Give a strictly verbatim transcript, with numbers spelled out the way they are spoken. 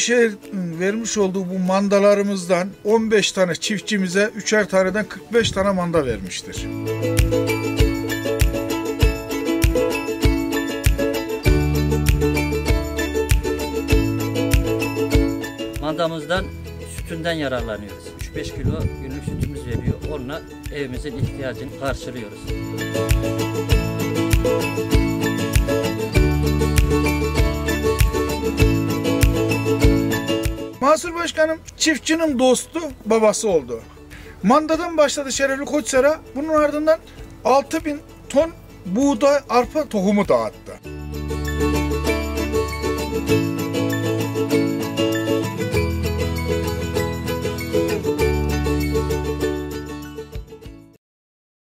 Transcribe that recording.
Nevşehir'in vermiş olduğu bu mandalarımızdan on beş tane çiftçimize üçer taneden kırk beş tane manda vermiştir. Mandamızdan, sütünden yararlanıyoruz. üç beş kilo günlük sütümüz veriyor. Onunla evimizin ihtiyacını karşılıyoruz. Mansur Başkanım çiftçinin dostu, babası oldu. Mandadan başladı Şerefli Koçsar'a. Bunun ardından altı bin ton buğday, arpa tohumu dağıttı.